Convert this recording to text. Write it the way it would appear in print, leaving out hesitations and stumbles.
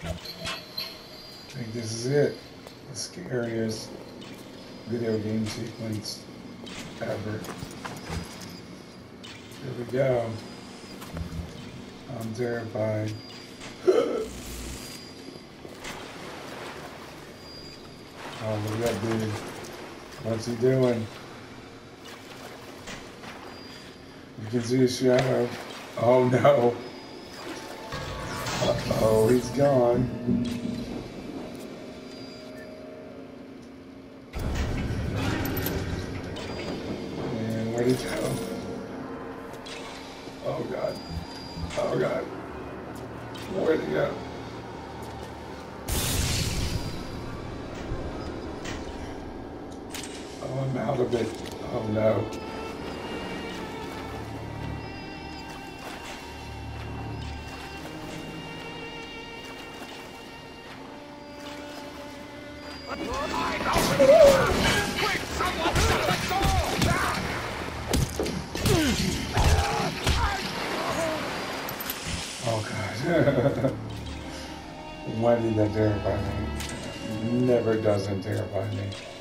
I think this is it. The scariest video game sequence ever. Here we go. I'm terrified. Oh, look at that dude. What's he doing? You can see his shadow. Oh no. Uh-oh, he's gone. And where'd he go? Oh god. Oh god. Where'd he go? Oh, I'm out of it. Oh no. Oh god. Why did that terrify me? Never doesn't terrify me.